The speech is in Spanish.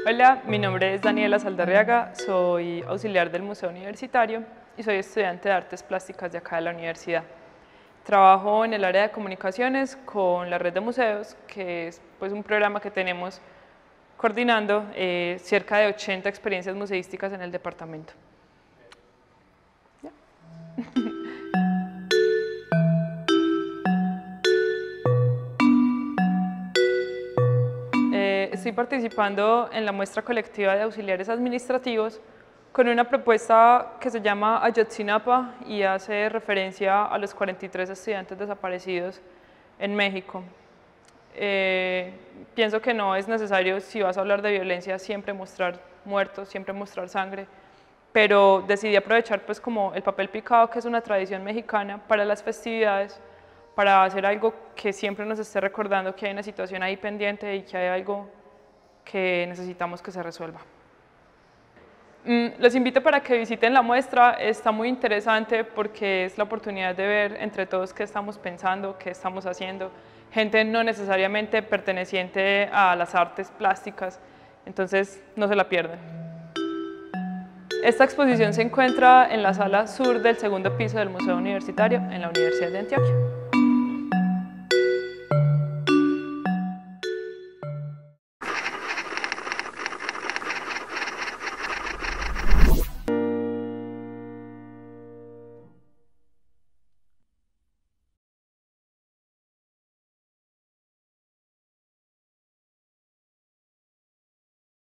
Hola, mi nombre es Daniela Saldarriaga, soy auxiliar del Museo Universitario y soy estudiante de Artes Plásticas de acá de la universidad. Trabajo en el área de comunicaciones con la red de museos, que es pues, un programa que tenemos coordinando cerca de 80 experiencias museísticas en el departamento. Estoy participando en la muestra colectiva de auxiliares administrativos con una propuesta que se llama Ayotzinapa y hace referencia a los 43 estudiantes desaparecidos en México. Pienso que no es necesario, si vas a hablar de violencia, siempre mostrar muertos, siempre mostrar sangre, pero decidí aprovechar pues como el papel picado, que es una tradición mexicana, para las festividades, para hacer algo que siempre nos esté recordando que hay una situación ahí pendiente y que hay algo que necesitamos que se resuelva. Los invito para que visiten la muestra, está muy interesante porque es la oportunidad de ver entre todos qué estamos pensando, qué estamos haciendo, gente no necesariamente perteneciente a las artes plásticas, entonces no se la pierden. Esta exposición se encuentra en la sala sur del segundo piso del Museo Universitario en la Universidad de Antioquia.